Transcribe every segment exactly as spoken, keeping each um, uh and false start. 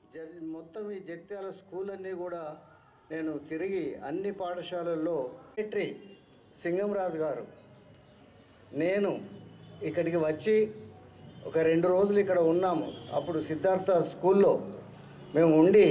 మొత్తం ఈ జగిత్యాల స్కూల్ అన్నీ కూడా నేను తిరిగి అన్ని పాఠశాలల్లో సెక్రటరీ సింగంరాజు గారు నేను ఇక్కడికి వచ్చి ఒక రెండు రోజులు ఇక్కడ ఉన్నాము. అప్పుడు సిద్ధార్థ స్కూల్లో మేము ఉండి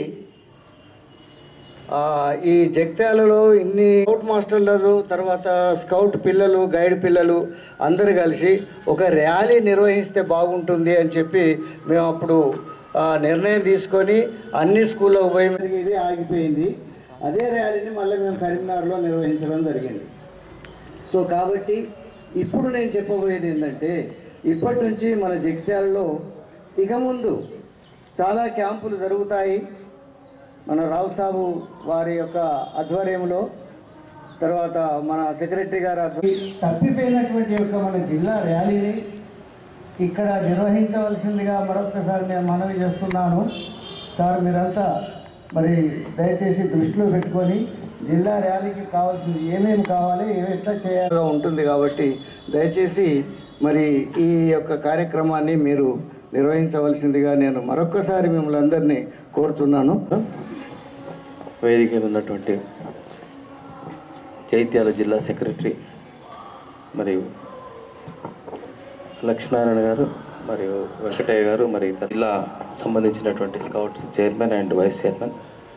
ఈ జగిత్యాలలో ఇన్ని స్కౌట్ మాస్టర్లు, తర్వాత స్కౌట్ పిల్లలు, గైడ్ పిల్లలు అందరు కలిసి ఒక ర్యాలీ నిర్వహిస్తే బాగుంటుంది అని చెప్పి మేము అప్పుడు నిర్ణయం తీసుకొని అన్ని స్కూల్లో పోయి ఇది ఆగిపోయింది. అదే ర్యాలీని మళ్ళీ మేము కరీంనగర్లో నిర్వహించడం జరిగింది. సో కాబట్టి ఇప్పుడు నేను చెప్పబోయేది ఏంటంటే, ఇప్పటి నుంచి మన జగిత్యాలలో ఇక ముందు చాలా క్యాంపులు జరుగుతాయి. మన రావు సాబు వారి యొక్క ఆధ్వర్యంలో, తర్వాత మన సెక్రటరీ గారు తప్పిపోయినటువంటి యొక్క మన జిల్లా ర్యాలీని ఇక్కడ నిర్వహించవలసిందిగా మరొకసారి నేను మనవి చేస్తున్నాను. సార్ మీరంతా మరి దయచేసి దృష్టిలో పెట్టుకొని జిల్లా ర్యాలీకి కావాల్సింది ఏమేమి కావాలి, ఏమి ఎట్లా చేయాలో ఉంటుంది. కాబట్టి దయచేసి మరి ఈ యొక్క కార్యక్రమాన్ని మీరు నిర్వహించవలసిందిగా నేను మరొక్కసారి మిమ్మల్ని అందరినీ కోరుతున్నాను. వేదిక మీద ఉన్నటువంటి జగిత్యాల జిల్లా సెక్రటరీ మరియు లక్ష్మీనారాయణ గారు మరియు వెంకటయ్య గారు, మరి జిల్లా సంబంధించినటువంటి scouts chairman and vice chairman,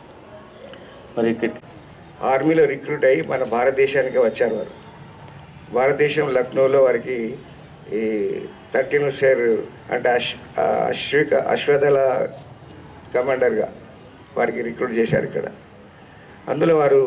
మరి ఆర్మీలో రిక్రూట్ అయ్యి మన భారతదేశానికి వచ్చారు. వారు భారతదేశం లక్నోలో వారికి ఈ థర్టీన్ షేర్ అంటే అశ్ అశ్విక అశ్వదళ కమాండర్గా వారికి రిక్రూట్ చేశారు ఇక్కడ. అందులో వారు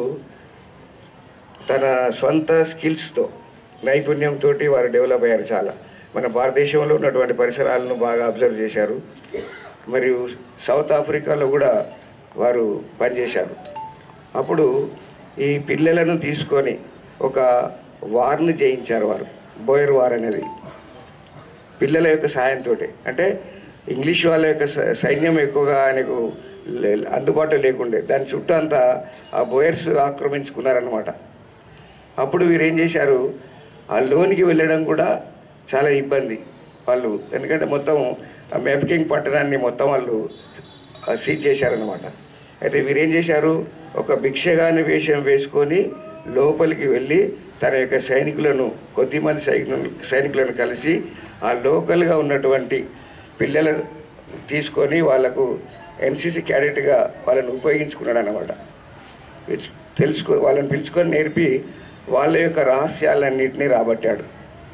తన సొంత స్కిల్స్తో, నైపుణ్యంతో వారు డెవలప్ అయ్యారు. చాలా మన భారతదేశంలో ఉన్నటువంటి పరిసరాలను బాగా అబ్జర్వ్ చేశారు. మరియు సౌత్ ఆఫ్రికాలో కూడా వారు పనిచేశారు. అప్పుడు ఈ పిల్లలను తీసుకొని ఒక వార్ని జయించారు వారు, బోయర్ వార్ అనేది. పిల్లల యొక్క సహాయంతో, అంటే ఇంగ్లీష్ వాళ్ళ యొక్క సైన్యం ఎక్కువగా ఆయనకు అందుబాటులో లేకుండే, దాని చుట్టూ అంతా ఆ బోయర్స్ ఆక్రమించుకున్నారనమాట. అప్పుడు వీరు ఏం చేశారు, ఆ లోనికి వెళ్ళడం కూడా చాలా ఇబ్బంది వాళ్ళు, ఎందుకంటే మొత్తం ఆ మెప్కింగ్ పట్టణాన్ని మొత్తం వాళ్ళు సీజ్ చేశారనమాట. అయితే వీరేం చేశారు, ఒక భిక్షగాని వేషం వేసుకొని లోపలికి వెళ్ళి తన యొక్క సైనికులను, కొద్దిమంది సైనికులను సైనికులను కలిసి ఆ లోకల్గా ఉన్నటువంటి పిల్లలు తీసుకొని వాళ్లకు ఎన్సీసీ క్యాడెట్గా వాళ్ళని ఉపయోగించుకున్నాడు అన్నమాట. తెలుసుకో వాళ్ళని పిలుచుకొని నేర్పి వాళ్ళ యొక్క రహస్యాలన్నింటినీ రాబట్టాడు.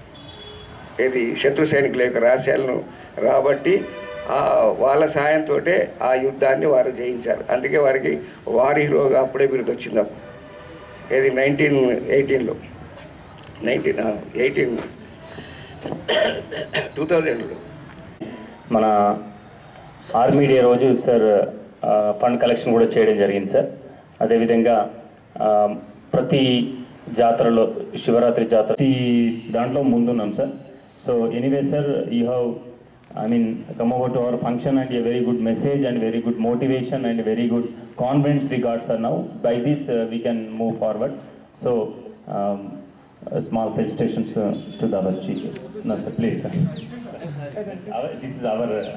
ఇది శత్రు సైనికుల యొక్క రహస్యాలను రాబట్టి వాళ్ళ సహాయంతో ఆ యుద్ధాన్ని వారు జయించారు. అందుకే వారికి వారి హీరోగా అప్పుడే బిరుదు వచ్చింది. ఇది నైన్టీన్ ఎయిటీన్లో నైన్టీన్ ఎయిటీన్ టూ థౌజండ్లో మన ఆర్మీ డే రోజు సార్ ఫండ్ కలెక్షన్ కూడా చేయడం జరిగింది సార్. అదేవిధంగా ప్రతి జాతరలో, శివరాత్రి జాతర ఈ దాంట్లో ముందున్నాం sir. So anyway sir, you have I mean come over to our function and a very good message and very good motivation and very good confidence we got sir now. By this uh, we can move forward. So um, a small felicitations uh, to the our chief. No sir, please sir. Our, this is our uh,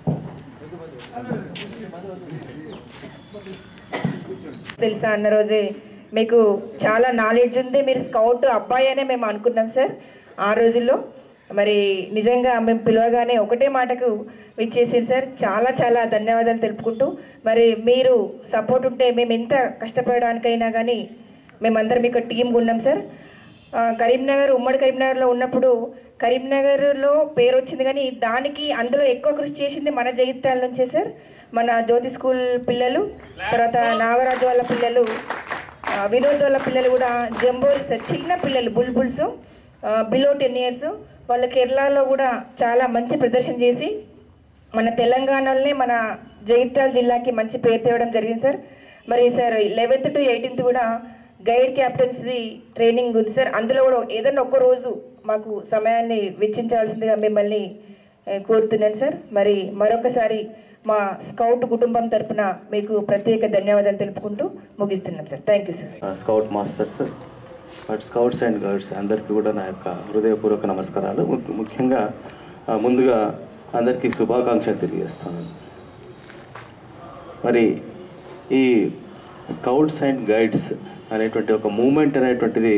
తెలుసా అన్న రోజే మీకు చాలా knowledge ఉంది, మీరు scout అబ్బాయి అనే మేము అనుకున్నాం సార్ ఆ రోజుల్లో. మరి నిజంగా మేము పిలవగానే ఒకటే మాటకు విచ్చేసారు సార్. చాలా చాలా ధన్యవాదాలు తెలుపుకుంటూ, మరి మీరు సపోర్ట్ ఉంటే మేము ఎంత కష్టపడడానికైనా కానీ మేమందరం మీకు టీమ్గా ఉన్నాం సార్. కరీంనగర్, ఉమ్మడి కరీంనగర్లో ఉన్నప్పుడు కరీంనగర్లో పేరు వచ్చింది, కానీ దానికి అందులో ఎక్కువ కృషి చేసింది మన జగిత్యాల నుంచే సార్. మన జ్యోతి స్కూల్ పిల్లలు, తర్వాత నాగరాజు వాళ్ళ పిల్లలు, వినోద్ వాళ్ళ పిల్లలు కూడా జంబోరి సార్, చిన్న పిల్లలు బుల్బుల్స్ బిలో టెన్ ఇయర్స్ వాళ్ళు కేరళలో కూడా చాలా మంచి ప్రదర్శన చేసి మన తెలంగాణలోనే మన జగిత్యాల జిల్లాకి మంచి పేరు తేవడం జరిగింది సార్. మరి సార్ లెవెన్త్ టు ఎయిటీన్త్ కూడా గైడ్ క్యాప్టెన్స్ది ట్రైనింగ్ ఉంది సార్. అందులో కూడా ఏదైనా ఒక్క రోజు మాకు సమయాన్ని వెచ్చించవలసిందిగా మిమ్మల్ని కోరుతున్నాను సార్. మరి మరొకసారి మా స్కౌట్ కుటుంబం తరఫున మీకు ప్రత్యేక ధన్యవాదాలు తెలుపుకుంటూ ముగిస్తున్నాం sir. Thank you sir. Scout masters, scouts and guides అందరికీ కూడా నా యొక్క హృదయపూర్వక నమస్కారాలు. ముఖ్యంగా ముందుగా అందరికీ శుభాకాంక్షలు తెలియజేస్తాను. మరి ఈ స్కౌట్స్ అండ్ గైడ్స్ అనేటువంటి ఒక మూమెంట్ అనేటువంటిది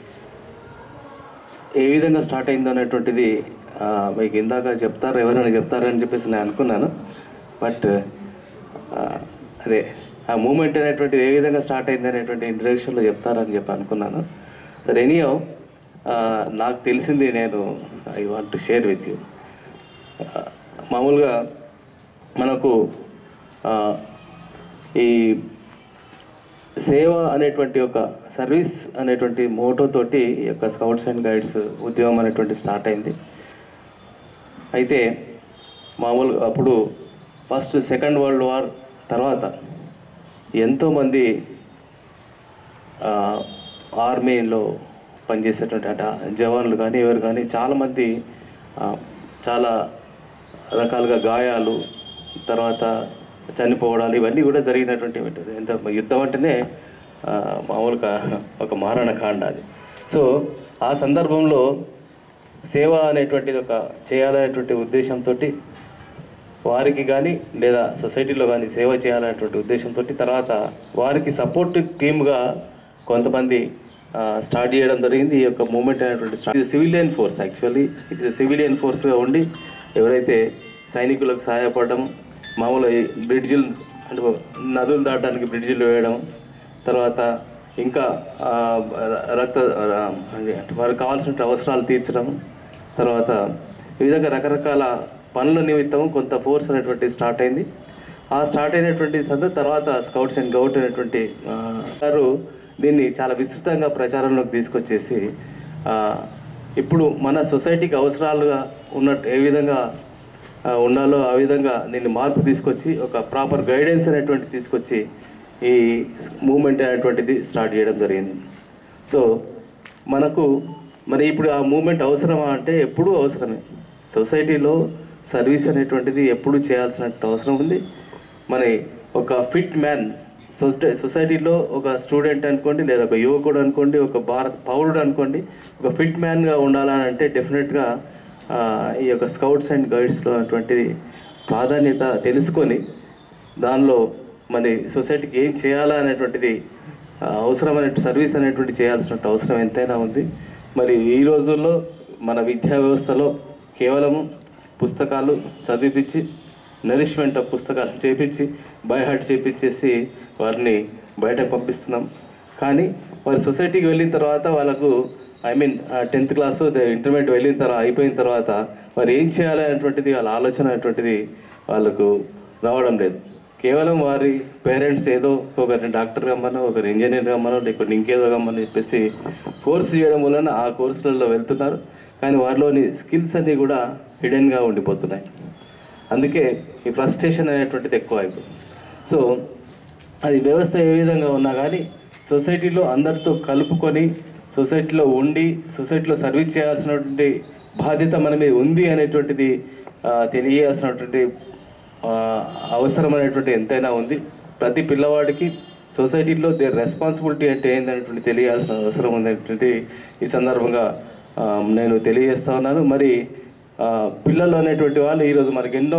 ఏ విధంగా స్టార్ట్ అయిందో అనేటువంటిది మీకు ఇందాక చెప్తారు, ఎవరైనా చెప్తారని చెప్పేసి నేను అనుకున్నాను. బట్ అదే ఆ మూమెంట్ అనేటువంటిది ఏ విధంగా స్టార్ట్ అయింది అనేటువంటి ఇంట్రడక్షన్లో చెప్తారని చెప్పి అనుకున్నాను. సరే, ఎనీయో నాకు తెలిసింది నేను I want to share with you. మామూలుగా మనకు ఈ సేవ అనేటువంటి ఒక సర్వీస్ అనేటువంటి మోటోతోటి ఈ యొక్క స్కౌట్స్ అండ్ గైడ్స్ ఉద్యమం అనేటువంటి స్టార్ట్ అయింది. అయితే మామూలుగా అప్పుడు ఫస్ట్ సెకండ్ వరల్డ్ వార్ తర్వాత ఎంతోమంది ఆర్మీలో పనిచేసేటువంటి అట జవాన్లు కానీ ఎవరు కానీ చాలామంది చాలా రకాలుగా గాయాలు, తర్వాత చనిపోవడాలు ఇవన్నీ కూడా జరిగినటువంటి ఎంత యుద్ధం అంటేనే మామూలుగా ఒక మారణకాండ అది. సో ఆ సందర్భంలో సేవ అనేటువంటిది ఒక చేయాలనేటువంటి ఉద్దేశంతో వారికి కానీ లేదా సొసైటీలో కానీ సేవ చేయాలనేటువంటి ఉద్దేశంతో తర్వాత వారికి సపోర్ట్ టీమ్గా కొంతమంది స్టార్ట్ చేయడం జరిగింది. ఈ యొక్క మూమెంట్ అనేటువంటి స్టార్ట్ ఇది సివిలియన్ ఫోర్స్, యాక్చువల్లీ ఇది సివిలియన్ ఫోర్స్గా ఉండి ఎవరైతే సైనికులకు సహాయపడడం, మామూలు బ్రిడ్జిలు అంటే నదులు దాటడానికి బ్రిడ్జిలు వేయడం, తర్వాత ఇంకా రక్త వారికి కావాల్సిన అవసరాలు తీర్చడం, తర్వాత ఈ విధంగా రకరకాల పనుల నిమిత్తం కొంత ఫోర్స్ అనేటువంటి స్టార్ట్ అయింది. ఆ స్టార్ట్ అయినటువంటి సందర్భ తర్వాత స్కౌట్స్ అండ్ గౌట్ అనేటువంటి గారు దీన్ని చాలా విస్తృతంగా ప్రచారంలోకి తీసుకొచ్చేసి ఇప్పుడు మన సొసైటీకి అవసరాలుగా ఉన్నట్టు ఏ విధంగా ఉండాలో ఆ విధంగా దీన్ని మార్పు తీసుకొచ్చి ఒక ప్రాపర్ గైడెన్స్ అనేటువంటి తీసుకొచ్చి ఈ మూమెంట్ అనేటువంటిది స్టార్ట్ చేయడం జరిగింది. సో మనకు మరి ఇప్పుడు ఆ మూమెంట్ అవసరమా అంటే ఎప్పుడూ అవసరమే. సొసైటీలో సర్వీస్ అనేటువంటిది ఎప్పుడు చేయాల్సిన అవసరం ఉంది. మరి ఒక ఫిట్ మ్యాన్ సొసై సొసైటీలో ఒక స్టూడెంట్ అనుకోండి, లేదా ఒక యువకుడు అనుకోండి, ఒక భారత పౌరుడు అనుకోండి, ఒక ఫిట్ మ్యాన్గా ఉండాలని అంటే డెఫినెట్గా ఈ యొక్క స్కౌట్స్ అండ్ గైడ్స్లో అటువంటిది ప్రాధాన్యత తెలుసుకొని దానిలో మరి సొసైటీకి ఏం చేయాలా అనేటువంటిది అవసరమైన సర్వీస్ అనేటువంటి చేయాల్సిన అవసరం ఎంతైనా ఉంది. మరి ఈ రోజుల్లో మన విద్యా వ్యవస్థలో కేవలము పుస్తకాలు చదివించి నరిష్మెంట్ ఆఫ్ పుస్తకాలు చేపించి బై హార్ట్ చేపించేసి వారిని బయటకు పంపిస్తున్నాం. కానీ వారి సొసైటీకి వెళ్ళిన తర్వాత వాళ్ళకు I mean tenth class intermediate వెళ్ళిన తర్వాత అయిపోయిన తర్వాత వారు ఏం చేయాలనేటువంటిది వాళ్ళ ఆలోచన అనేటువంటిది వాళ్ళకు రావడం లేదు. కేవలం వారి పేరెంట్స్ ఏదో ఒకరిని డాక్టర్ కమ్మనో, ఒకరు ఇంజనీర్ కమ్మనో, లేకపోతే ఇంకేదో కమ్మని చెప్పేసి కోర్సు చేయడం వలన ఆ కోర్సులలో వెళ్తున్నారు. కానీ వారిలోని స్కిల్స్ అన్నీ కూడా హిడెన్గా ఉండిపోతున్నాయి. అందుకే ఈ ఫ్రస్ట్రేషన్ అనేటువంటిది ఎక్కువ అయిపోతుంది. సో అది వ్యవస్థ ఏ విధంగా ఉన్నా కానీ సొసైటీలో అందరితో కలుపుకొని సొసైటీలో ఉండి సొసైటీలో సర్వీస్ చేయాల్సినటువంటి బాధ్యత మన మీద ఉంది అనేటువంటిది తెలియాల్సినటువంటి అవసరం అనేటువంటి ఎంతైనా ఉంది. ప్రతి పిల్లవాడికి సొసైటీలో దేర్ రెస్పాన్సిబిలిటీ అంటే ఏంటనేటువంటి తెలియాల్సిన అవసరం ఉందనేటువంటి ఈ సందర్భంగా నేను తెలియజేస్తా ఉన్నాను. మరి పిల్లలు అనేటువంటి వాళ్ళు ఈరోజు మనకి ఎన్నో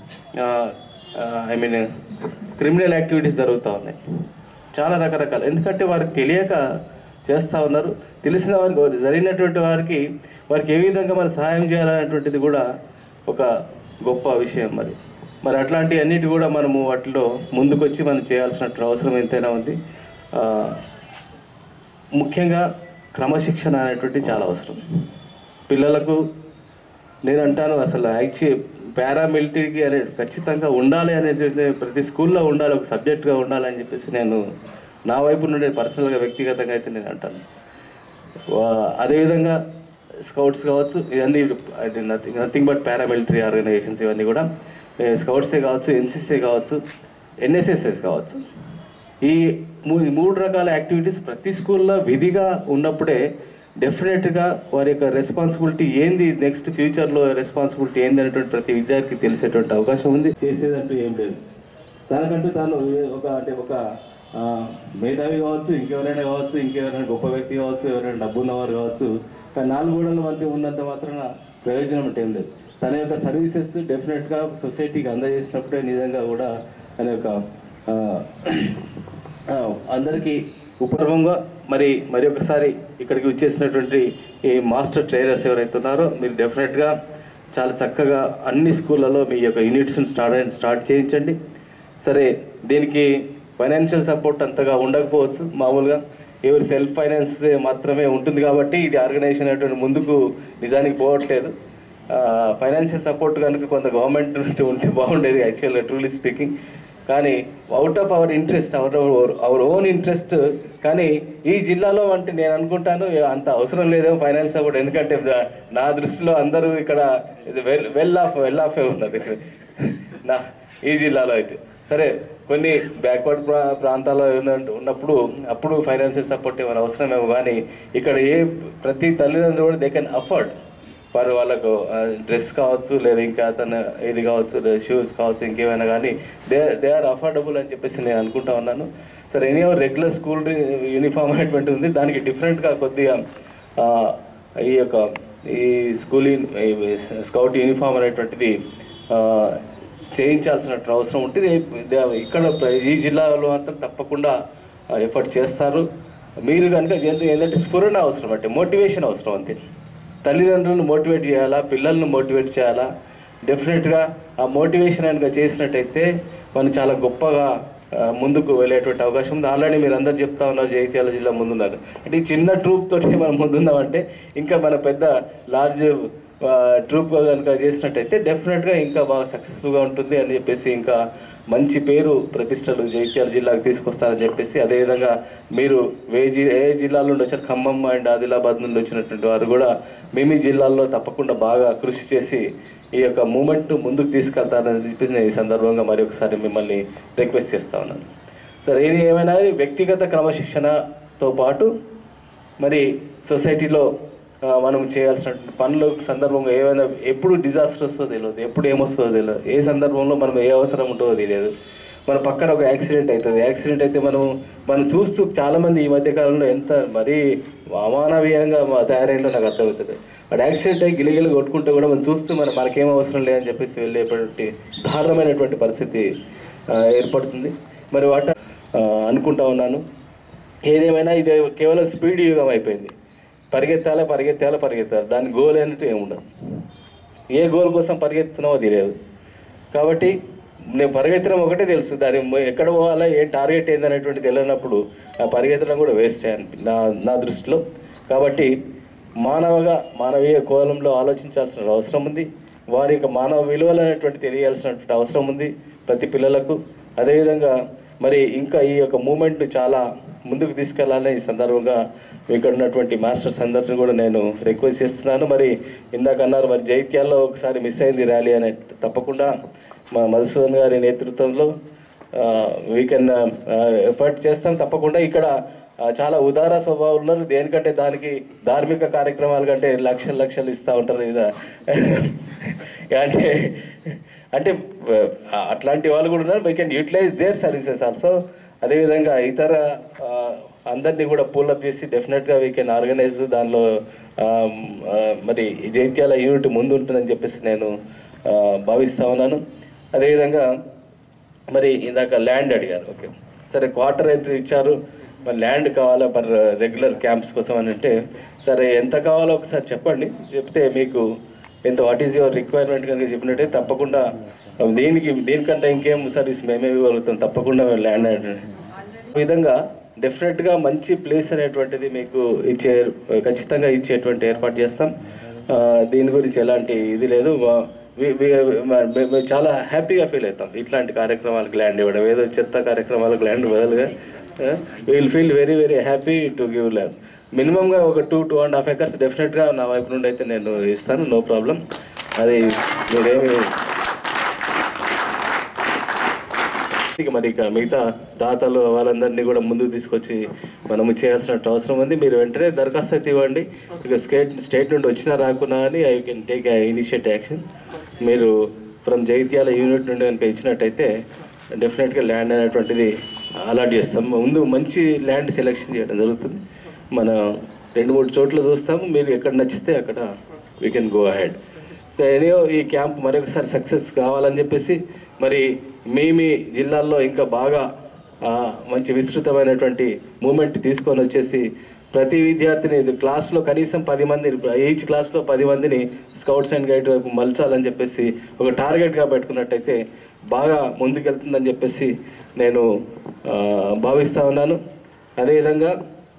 ఐ మీన్ క్రిమినల్ యాక్టివిటీస్ జరుగుతూ ఉన్నాయి, చాలా రకరకాల. ఎందుకంటే వారికి తెలియక చేస్తూ ఉన్నారు. తెలిసిన వారికి జరిగినటువంటి వారికి వారికి ఏ విధంగా మనం సహాయం చేయాలనేటువంటిది కూడా ఒక గొప్ప విషయం. మరి మరి అట్లాంటి అన్నిటి కూడా మనము వాటిలో ముందుకొచ్చి మనం చేయాల్సిన అవసరం ఎంతైనా ఉంది. ముఖ్యంగా క్రమశిక్షణ అనేటువంటి చాలా అవసరం పిల్లలకు. నేను అంటాను అసలు యాక్చువల్లీ పారామిలిటరీకి అనే ఖచ్చితంగా ఉండాలి అనేటువంటి ప్రతి స్కూల్లో ఉండాలి, ఒక సబ్జెక్ట్గా ఉండాలని చెప్పేసి నేను నా వైపు నుండి పర్సనల్గా వ్యక్తిగతంగా అయితే నేను అంటాను. అదేవిధంగా స్కౌట్స్ కావచ్చు, ఇవన్నీ nothing nothing but paramilitary organisations. ఇవన్నీ కూడా స్కౌట్సే కావచ్చు, ఎన్సీసీ కావచ్చు, ఎన్ఎస్ఎస్ఎస్ కావచ్చు. ఈ మూడు రకాల యాక్టివిటీస్ ప్రతి స్కూల్లో విధిగా ఉన్నప్పుడే డెఫినెట్గా వారి యొక్క రెస్పాన్సిబిలిటీ ఏంది, నెక్స్ట్ ఫ్యూచర్లో రెస్పాన్సిబిలిటీ ఏంది అనేటువంటి ప్రతి విద్యార్థికి తెలిసేటువంటి అవకాశం ఉంది. చేసేదంటూ ఏం లేదు. తనకంటూ తాను ఒక అంటే ఒక మేధావి కావచ్చు, ఇంకెవరైనా కావచ్చు, ఇంకెవరైనా గొప్ప వ్యక్తి కావచ్చు, ఎవరైనా డబ్బు ఉన్నవారు కావచ్చు, కానీ నాలుగు గోడల మధ్య ఉన్నంత మాత్రాన ప్రయోజనం అంటే ఏం లేదు. తన యొక్క సర్వీసెస్ డెఫినెట్గా సొసైటీకి అందజేసినప్పుడే నిజంగా కూడా తన యొక్క అందరికీ ఉపూర్వంగా మరి మరి ఒకసారి ఇక్కడికి వచ్చేసినటువంటి ఈ మాస్టర్ ట్రైనర్స్ ఎవరైతే ఉన్నారో మీరు డెఫినెట్గా చాలా చక్కగా అన్ని స్కూళ్ళలో మీ యొక్క యూనిట్స్ని స్టార్ట్ స్టార్ట్ చేయించండి. సరే, దీనికి ఫైనాన్షియల్ సపోర్ట్ అంతగా ఉండకపోవచ్చు, మామూలుగా ఎవరి సెల్ఫ్ ఫైనాన్స్ మాత్రమే ఉంటుంది కాబట్టి ఇది ఆర్గనైజేషన్ అనేటువంటి ముందుకు నిజానికి పోవట్లేదు. ఫైనాన్షియల్ సపోర్ట్ కనుక కొంత గవర్నమెంట్ ఉంటే బాగుండేది యాక్చువల్గా ట్రూలీ స్పీకింగ్. కానీ out of our interest our our own interest. కానీ ఈ జిల్లాలో అంటే నేను అనుకుంటాను అంత అవసరం లేదేమో ఫైనాన్స్ సపోర్ట్, ఎందుకంటే నా దృష్టిలో అందరూ ఇక్కడ వెల్ వెల్ ఆఫ్ వెల్ ఆఫే ఉన్నది నా ఈ జిల్లాలో అయితే. సరే, కొన్ని బ్యాక్వర్డ్ ప్రా ప్రాంతాల్లో ఉన్నప్పుడు అప్పుడు ఫైనాన్షియల్ సపోర్ట్ ఏమైనా అవసరమేమో, కానీ ఇక్కడ ఏ ప్రతి తల్లిదండ్రులు కూడా దే కెన్ అఫోర్డ్ ఫర్ వాళ్ళకు డ్రెస్ కావచ్చు, లేదా ఇంకా అతను ఇది కావచ్చు, షూస్ కావచ్చు, ఇంకేమైనా కానీ దే దే ఆర్ అఫోర్డబుల్ అని చెప్పేసి నేను అనుకుంటా ఉన్నాను. సరే, ఎనీ రెగ్యులర్ స్కూల్ యూనిఫామ్ అనేటువంటి ఉంది, దానికి డిఫరెంట్గా కొద్దిగా ఈ యొక్క ఈ స్కూల్ స్కౌట్ యూనిఫామ్ అనేటువంటిది చేయించాల్సిన అవసరం ఉంటుంది. ఇక్కడ ఈ జిల్లాలో అంతా తప్పకుండా ఎఫర్ట్ చేస్తారు. మీరు కనుక ఏంటంటే స్ఫురణ అవసరం, అంటే మోటివేషన్ అవసరం అంతే. తల్లిదండ్రులను మోటివేట్ చేయాలా, పిల్లలను మోటివేట్ చేయాలా. డెఫినెట్గా ఆ మోటివేషన్ కనుక చేసినట్టయితే మనం చాలా గొప్పగా ముందుకు వెళ్ళేటువంటి అవకాశం ఉంది. ఆల్రెడీ మీరు అందరు చెప్తా ఉన్నారు జగిత్యాల జిల్లా ముందున్నారు అంటే ఈ చిన్న ట్రూప్ తోటి మనం ముందున్నామంటే ఇంకా మన పెద్ద లార్జ్ ట్రూప్గా కనుక చేసినట్టయితే డెఫినెట్గా ఇంకా బాగా సక్సెస్ఫుల్గా ఉంటుంది అని చెప్పేసి, ఇంకా మంచి పేరు ప్రతిష్టలు జగిత్యాల జిల్లాకు తీసుకొస్తారని చెప్పేసి, అదేవిధంగా మీరు ఏ జి ఏ జిల్లాల నుండి వచ్చారు, ఖమ్మం అండ్ ఆదిలాబాద్ నుండి వచ్చినటువంటి వారు కూడా మీ మీ జిల్లాల్లో తప్పకుండా బాగా కృషి చేసి ఈ యొక్క మూమెంట్ను ముందుకు తీసుకెళ్తారని చెప్పేసి నేను ఈ సందర్భంగా మరి ఒకసారి మిమ్మల్ని రిక్వెస్ట్ చేస్తూ ఉన్నాను. సరే, ఇది ఏమైనా వ్యక్తిగత క్రమశిక్షణతో పాటు మరి సొసైటీలో మనం చేయాల్సినటువంటి పనుల సందర్భంగా ఏమైనా ఎప్పుడు డిజాస్టర్ వస్తుందో తెలియదు, ఎప్పుడు ఏమొస్తుందో తెలియదు, ఏ సందర్భంలో మనం ఏ అవసరం ఉంటుందో తెలియదు. మన పక్కన ఒక యాక్సిడెంట్ అవుతుంది, యాక్సిడెంట్ అయితే మనం మనం చూస్తూ చాలామంది ఈ మధ్యకాలంలో ఎంత మరీ అమానవీయంగా తయారైందో నాకు అర్థమవుతుంది. బట్ యాక్సిడెంట్ అయ్యి గిలిగిలి కొట్టుకుంటే కూడా మనం చూస్తూ మనం మనకేం అవసరం లేదని చెప్పేసి వెళ్ళేటువంటి దారుణమైనటువంటి పరిస్థితి ఏర్పడుతుంది. మరి వాట అనుకుంటా ఉన్నాను, ఏదేమైనా ఇది కేవలం స్పీడ్ యుగం అయిపోయింది. పరిగెత్తాలి పరిగెత్తాలి పరిగెత్తాలి దాని గోల్ అనేది ఏముండదు. ఏ గోల్ కోసం పరిగెత్తున్నామో తెలియదు. కాబట్టి నేను పరిగెత్తడం ఒకటే తెలుసు, దాని ఎక్కడ పోవాలా ఏం టార్గెట్ ఏందనేటువంటి తెలియనప్పుడు ఆ పరిగెత్తడం కూడా వేస్ట్ అని నా నా దృష్టిలో. కాబట్టి మానవగా మానవీయ కోణంలో ఆలోచించాల్సిన అవసరం ఉంది. వారి యొక్క మానవ విలువలు అనేటువంటి తెలియాల్సినటువంటి అవసరం ఉంది ప్రతి పిల్లలకు. అదేవిధంగా మరి ఇంకా ఈ యొక్క మూమెంట్ను చాలా ముందుకు తీసుకెళ్లాలని ఈ సందర్భంగా ఇక్కడ ఉన్నటువంటి మాస్టర్స్ అందరిని కూడా నేను రిక్వెస్ట్ చేస్తున్నాను. మరి ఇందాక అన్నారు మరి జైత్యాల్లో ఒకసారి మిస్ అయింది ర్యాలీ అనే, తప్పకుండా మా మధుసూదన్ గారి నేతృత్వంలో వీ కెన్ ఎఫర్ట్ చేస్తాం. తప్పకుండా ఇక్కడ చాలా ఉదార స్వభావాలు ఉన్నారు, దేనికంటే దానికి ధార్మిక కార్యక్రమాల కంటే లక్షలు లక్షలు ఇస్తూ ఉంటారు ఇదా అంటే అంటే అట్లాంటి వాళ్ళు కూడా ఉన్నారు. We can utilise their services also. అదేవిధంగా ఇతర అందరినీ కూడా పూలప్ చేసి డెఫినెట్గా వీ కెన్ ఆర్గనైజ్. దానిలో మరి జైత్యాల యూనిట్ ముందు ఉంటుందని చెప్పేసి నేను భావిస్తూ ఉన్నాను. అదేవిధంగా మరి ఇందాక ల్యాండ్ అడిగారు. ఓకే, సరే, క్వార్టర్ ఎంట్రీ ఇచ్చారు, మరి ల్యాండ్ కావాలా మరి రెగ్యులర్ క్యాంప్స్ కోసం అని అంటే, సరే ఎంత కావాలో ఒకసారి చెప్పండి, చెప్తే మీకు ఎంత వాట్ ఈజ్ యువర్ రిక్వైర్మెంట్ కనుక చెప్పినట్టే తప్పకుండా దీనికి దీనికంటే ఇంకేం సర్వీస్ మేమే ఇవ్వగలుగుతాం, తప్పకుండా మేము ల్యాండ్ విధంగా డెఫినెట్గా మంచి ప్లేస్ అనేటువంటిది మీకు ఇచ్చే ఖచ్చితంగా ఇచ్చేటువంటి ఏర్పాటు చేస్తాం. దీని గురించి ఎలాంటి ఇది లేదు. మేము చాలా హ్యాపీగా ఫీల్ అవుతాం ఇట్లాంటి కార్యక్రమాలకు ల్యాండ్ ఇవ్వడం. ఏదో చెత్త కార్యక్రమాలకు ల్యాండ్ బదులుగా will feel very very happy to give land. మినిమంగా ఒక two two and half acres డెఫినెట్గా నా వైపు నుండి అయితే నేను ఇస్తాను, నో ప్రాబ్లం. అది మీరేమి మరి ఇక మిగతా దాతలు వాళ్ళందరినీ కూడా ముందుకు తీసుకొచ్చి మనము చేయాల్సిన అవసరం ఉంది. మీరు వెంటనే దరఖాస్తు అయితే ఇవ్వండి. ఇక స్టేట్ స్టేట్ నుండి వచ్చినా రాకున్నా కానీ I can take initiate action. మీరు ఫ్రమ్ జైత్యాల యూనిట్ నుండి కనుక ఇచ్చినట్టయితే డెఫినెట్గా ల్యాండ్ అనేటువంటిది అలాట్ చేస్తాం. ముందు మంచి ల్యాండ్ సెలెక్షన్ చేయడం జరుగుతుంది. మన రెండు మూడు చోట్ల చూస్తాము, మీరు ఎక్కడ నచ్చితే అక్కడ వీ కెన్ గో అహెడ్. ఏదో ఈ క్యాంప్ మరొకసారి సక్సెస్ కావాలని చెప్పేసి మరి మీ మీ జిల్లాల్లో ఇంకా బాగా మంచి విస్తృతమైనటువంటి మూమెంట్ తీసుకొని వచ్చేసి ప్రతి విద్యార్థిని క్లాస్లో కనీసం పది మంది ఈచ్ క్లాస్లో పది మందిని స్కౌట్స్ అండ్ గైడ్ వైపు మలచాలని చెప్పేసి ఒక టార్గెట్గా పెట్టుకున్నట్టయితే బాగా ముందుకెళ్తుందని చెప్పేసి నేను భావిస్తూ ఉన్నాను. అదేవిధంగా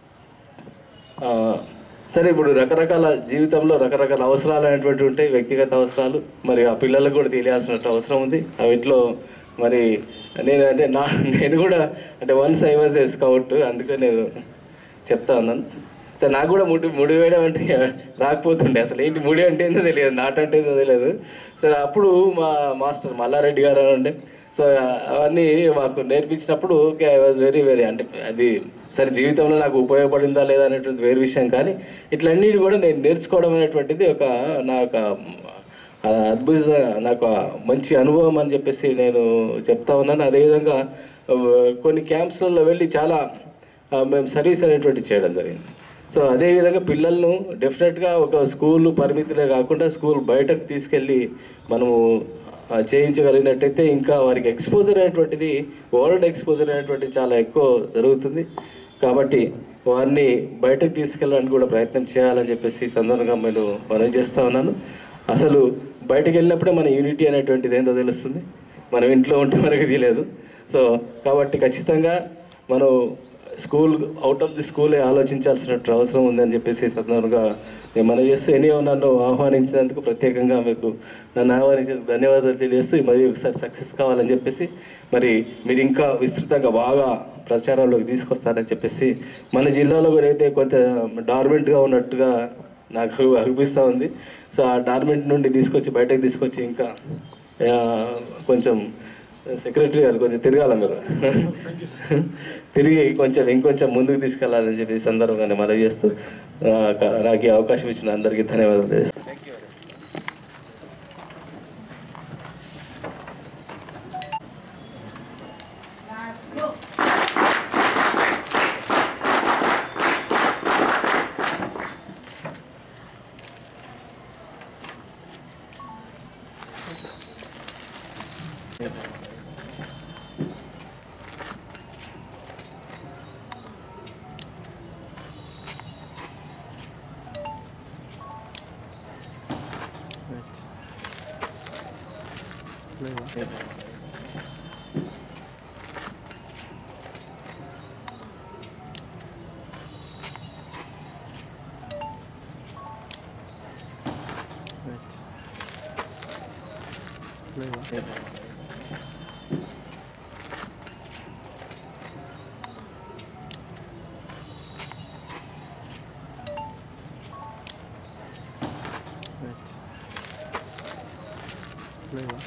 సరే, ఇప్పుడు రకరకాల జీవితంలో రకరకాల అవసరాలు అనేటువంటి ఉంటాయి, వ్యక్తిగత అవసరాలు. మరి ఆ పిల్లలకు కూడా తెలియాల్సిన అవసరం ఉంది. వీటిలో మరి నేను అంటే నా నేను కూడా అంటే once I was a scout, అందుకే నేను చెప్తా ఉన్నాను. సరే, నాకు కూడా ముడి ముడి వేయడం అంటే రాకపోతుండే, అసలు ఏంటి ముడి అంటే ఏందో తెలియదు, నాట అంటే ఏందో తెలియదు. సరే, అప్పుడు మా మాస్టర్ మల్లారెడ్డి గారు ఉండే, సో అవన్నీ మాకు నేర్పించినప్పుడు okay I was very very అంటే అది సరే జీవితంలో నాకు ఉపయోగపడిందా లేదా అనేటువంటి వేరే విషయం, కానీ ఇట్లన్నిటి కూడా నేను నేర్చుకోవడం అనేటువంటిది ఒక నా ఒక అద్భుత నాకు మంచి అనుభవం అని చెప్పేసి నేను చెప్తా ఉన్నాను. అదేవిధంగా కొన్ని క్యాంప్స్లలో వెళ్ళి చాలా మేము సర్వీస్ అనేటువంటి చేయడం జరిగింది. సో అదేవిధంగా పిల్లలను డెఫినెట్గా ఒక స్కూల్ పరిమితులే కాకుండా స్కూల్ బయటకు తీసుకెళ్ళి మనము చేయించగలిగినట్టయితే ఇంకా వారికి ఎక్స్పోజర్ అనేటువంటిది వరల్డ్ ఎక్స్పోజర్ అనేటువంటిది చాలా ఎక్కువ జరుగుతుంది. కాబట్టి వారిని బయటకు తీసుకెళ్ళడానికి కూడా ప్రయత్నం చేయాలని చెప్పేసి సందర్భంగా నేను మనం చేస్తూ ఉన్నాను. అసలు బయటకు వెళ్ళినప్పుడే మన యూనిటీ అనేటువంటిది ఏంటో తెలుస్తుంది, మనం ఇంట్లో ఉంటే మనకి తెలియదు. సో కాబట్టి ఖచ్చితంగా మనం స్కూల్ అవుట్ ఆఫ్ ది స్కూలే ఆలోచించాల్సిన అవసరం ఉందని చెప్పేసి సందర్భంగా నేను మనం చేస్తూ ఎనియో నన్ను ఆహ్వానించినందుకు ప్రత్యేకంగా మీకు నన్ను ఆహ్వానించేందుకు ధన్యవాదాలు తెలియజేస్తూ మరి ఒకసారి సక్సెస్ కావాలని చెప్పేసి మరి మీరు ఇంకా విస్తృతంగా బాగా ప్రచారంలోకి తీసుకొస్తారని చెప్పేసి మన జిల్లాలో కూడా అయితే కొంత డార్మెంట్గా ఉన్నట్టుగా నాకు అనిపిస్తూ ఉంది. సో ఆ డార్మెంట్ నుండి తీసుకొచ్చి బయటకు తీసుకొచ్చి ఇంకా కొంచెం సెక్రటరీ గారు కొంచెం తిరగాల మీరు తిరిగి కొంచెం ఇంకొంచెం ముందుకు తీసుకెళ్లాలని చెప్పి సందర్భంగానే మనం చేస్తూ నాకు ఈ అవకాశం ఇచ్చిన అందరికీ ధన్యవాదాలు తెలియజేస్తాను.